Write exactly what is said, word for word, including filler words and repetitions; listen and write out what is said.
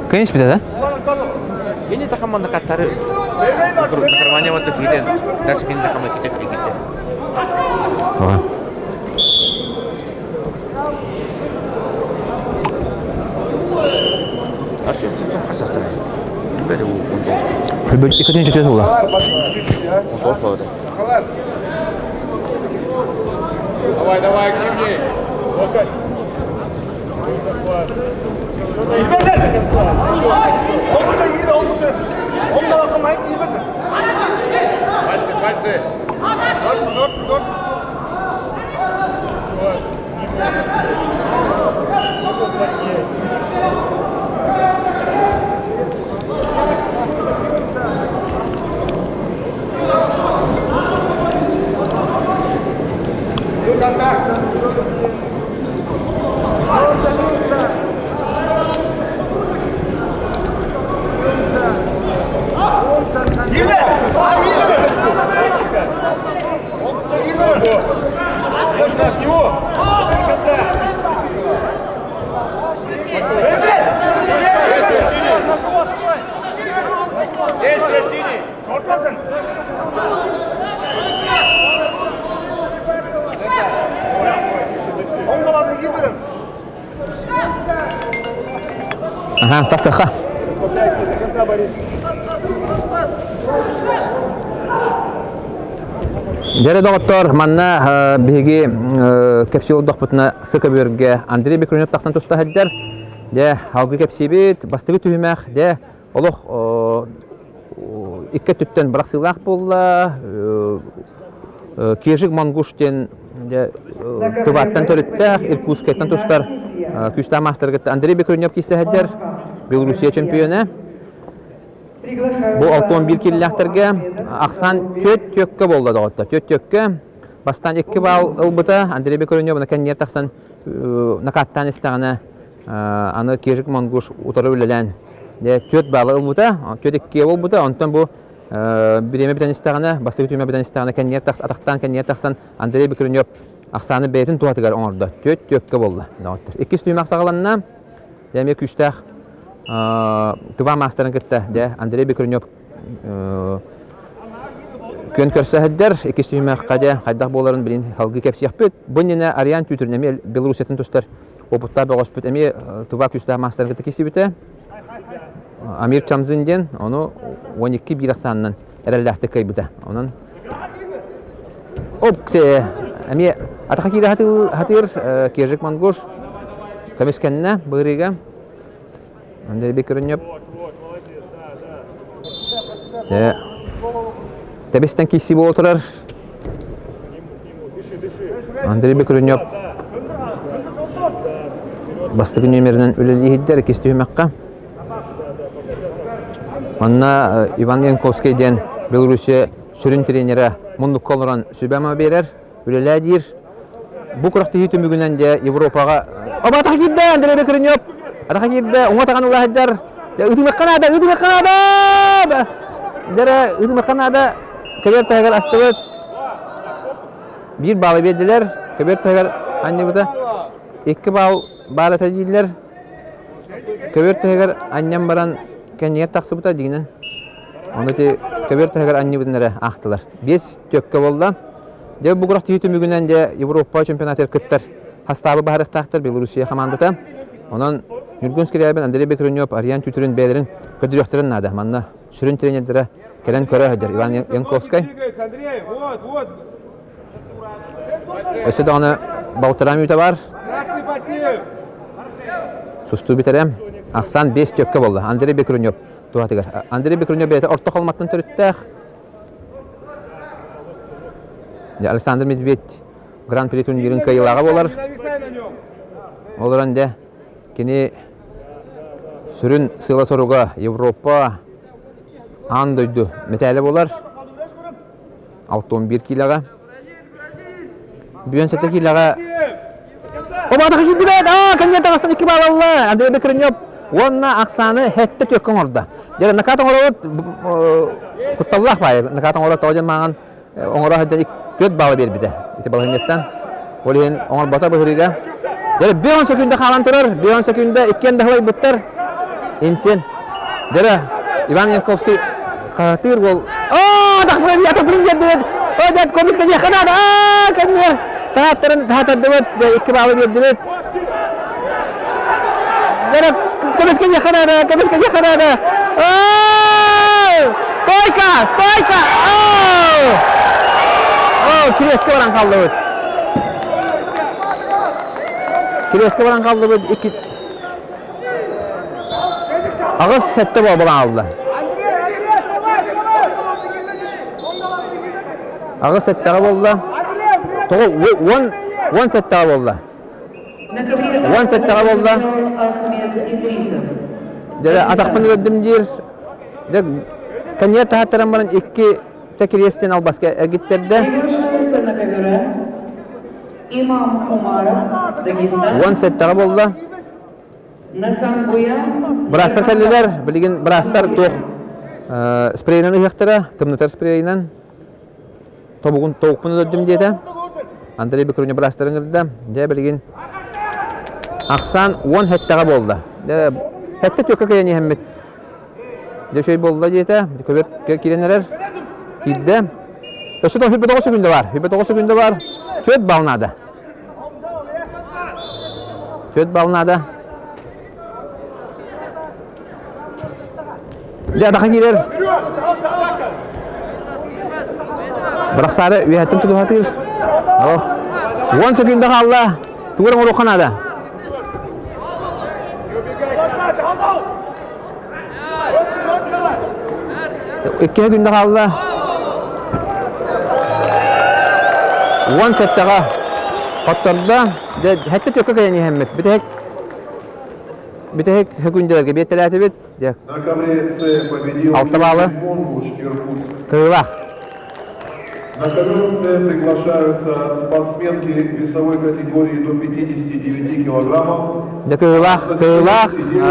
Конечно, да? Ini tak kamu nak tarik. Kerjanya waktu kita, dah sekian tak kamu kita kita. Oh. Archie, tu khasas sana. Beri untuk. Beri ikutnya cuci tu lah. Untuk apa tu? Давай, давай, активнее. Локоть. Пальцы, пальцы. Есть красивый. Ага, так так. Жары доктор манна биги кепсиол докпутна сыкыберге Андрей Бекрунев таксан туста хаджар. Де халгы кепсибит, бастыгы түймәк, де олох икке түттен браксылак болла, кежик мангуштен де тываттан төрөттәк, Иркутскайдан тустар күстә мастергы Андрей Бекрунев кисә хаджар, Белоруссия чемпионы. Бу алтын бир килләхтәргә аксан төт төккә булды дагытта. Төт төккә бастан ике бал ылбыта Андрей Бекрунев накан нер таксан накаттан истәгәне аны кежик мангуш утырып белән. Дә төт бал ылбыта, төт ике булбыта, онтан бу биреме белән истәгәне, бастыгы төмә белән истәгәне кан нер такс атактан кан нер таксан Андрей Бекрунев аксаны бәйтен туатыгар оңорда. Төт төккә булды дагыттыр. Ике төмәк сагаланна, дәме күстәх Тува мастерын кетті, де Андрей Бекрунев көн көрсі әддер, екес түймәк қаде, қайдақ боларын білін халғы кәпсияқ бөт. Бұннені Ариан түйтерін әме Белорусиятын тұстар опытта бағыс бөт. Әме Тува күстәғ мастерын кетті кесі біті. Амир Чамзынден, оны он екі бір ақсанынан әрәлләқті кәй біті. Онын оп, ксе, әме атақа кейді хатыр кержік мангош көмескеніне бұғырыға. Андрей Бекрунев. Да. Табистан киси болтырар. Андрей Бекрунев. Бастыгы номеринен өлелейдер кисти хүмәккә. Анна Иван Янковскийден Белоруссия сүрін тренері Мундук Колоран сөбәмә берер. Өлеләдир. Бу куракты хитү мүгүнән дә Европага. Абата кидде Андрей Бекрунев. Атака кидде, оңа таган улы хаджар. Үтүмәк канада, үтүмәк канада. Дәре үтүмәк канада кебер тагар астыгы. Бир балы бердилер. Кебер тагар анны бута. Ике бал бары тадилер. Кебер тагар аннан баран кенер таксы бута дигенен. Аны те кебер тагар анны бутнары актылар. беш төккө болду. Дә бу грахты үтү мүгүнән дә Европа чемпионаты кыттар. Хастабы барык тактыр Белоруссия командаты. Онан Юргенский район Андрей Бекрунев Ариан Тютюрин Бедрин көдүрөктөрүн нада. Манна сүрүн тренерлери келен көрө хаджар Иван Янковский. Вот, вот. Өсө даны балтырам үтө бар. Красный пассив. Тусту битерем. Аксан беш төккө болду. Андрей Бекрунев туатыгар. Андрей Бекрунев бете орто калматтан төрүттөк. Я Александр Медведь Гран-при турнирин кыйылага болар. Оларан кини сүрін сыйла соруга Европа андойду метәлі болар. алтын бир килога. Бүйен сәті килога. Обадығы килді бәд! Aa, кәнген тағыстан екі бал алла! Андрей Бекрунев онна ақсаны хәтті төккен орда. Жәрі накатын орауыт құтталлақ бай. Накатын орауыт таужан маған оңыра хәттен көт балы бер біді. Ити балы хәнеттен. Олейін оңыр бата бұхыриға. Жәрі бүйен секунда қалан тұрар. Бүйен секунда ikкен дағылай бұттар. Интен. Дера Иван Янковский хатыр гол. О, тахмын я топлин берди. О, дат комиска же ханада. А, кенне. Тахтырын тахтырды. Эки балы берди. Дера комиска же ханада, комиска же ханада. О! Стойка, стойка. О! О, Киреске баран калды. Киреске баран калды бит эки. Агыс сетте болбан алды. Агыс сеттеге болду. Тогу он он сеттеге болду. он сеттеге болду. Дере атакпын өддүм дир. Дек кanya tahtaran баран эки Кирестен албаска агиттерде. İmam Umarov Dagestan. он сеттеге болду. Брастар келдилер, билген брастар тох спрейнен ыяктыра, тымнытар спрейнен. Тобугун тоокпун өддүм дейди. Андрей Бекруне брастарын кырды. Же билген Аксан он хеттеге болду. Же хетте төкө каяни хеммет. Же шөй болду дейди. Көбөт киренелер кидде. Өсөдөн хибет тогуз күндө бар. Хибет тогуз күндө бар. Төт балнады. Төт балнады. Жадаға келер. Бірақ сары үйәттің тұлы қатыр. он секунды қалды. Туғырың ұру қанады. екі күнді қалды. он сеттіға қоттырды. Хәтті төкі кәйені әммет. Бітек Битек хүкүнделерге беттеләте бит. Алты балы. Кылах. На ковер С приглашаются спортсменки весовой категории до пятидесяти девяти килограммов. Кылах, кылах.